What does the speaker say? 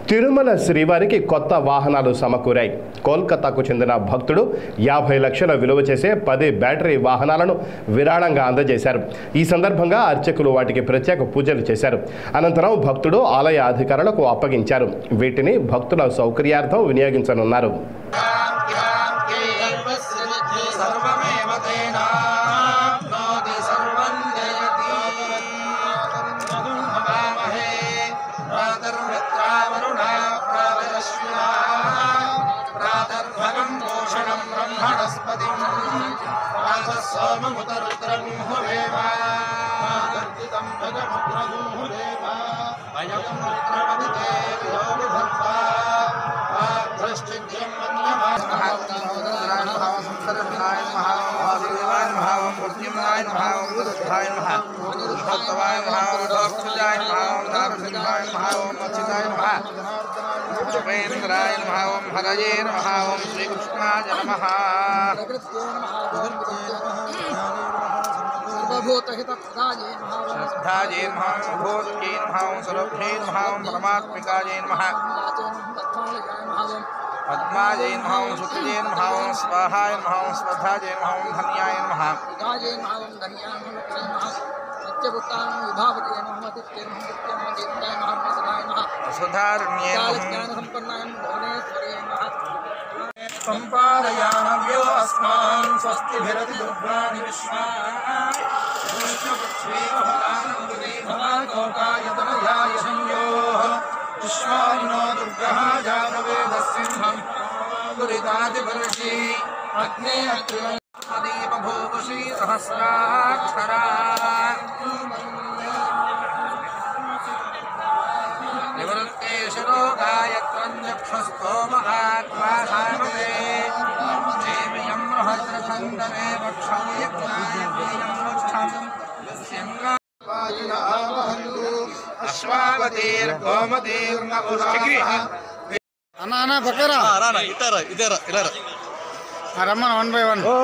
తిరుమల శ్రీవారికి కొత్త వాహనాలు సమకూరాయి. కోల్కతాకు చెందిన భక్తుడు 50 లక్షల విలువ చేసే 10 బ్యాటరీ వాహనాలను విరాళంగా అందజేశారు. ఈ సందర్భంగా అర్చకులు వాటికి ప్రత్యేక పూజలు చేశారు. అనంతరం భక్తుడు ఆలయ అధికారులకు అప్పగించారు. వీటిని భక్తుల సౌకర్యార్థం వినియోగించనున్నారు. हरये नमः। ओम श्री कृष्णाय नमः। सर्वभूतहितप्रदाये नमः। श्रद्धाये नमः। भूतये नमः। सर्वभ्ये नमः। परमात्मिकाये नमः। पद्माये नमः। शुक्रिये नमः। स्वाहाय नमः। स्वधाये नमः। धन्याय नमः। सुधारण्ये संपादयानव्यो अस्मान् स्वस्तिभिरति दुर्गाणि विश्वानन्दोकायतनयाय संयोः विश्वानिनो दुर्गः जातवेदसिंहम् दुरितादिवर्षी अग्ने अग्निदीप भूषी सहस्राक्षरा निवृत्तेशरोगाय त्रञ्जक्षस्तोमहात्मासामते देव्यं बृहद्रखण्डने वक्षं అన్నా పక్కరా ఇతర రమ్మని 1 by 1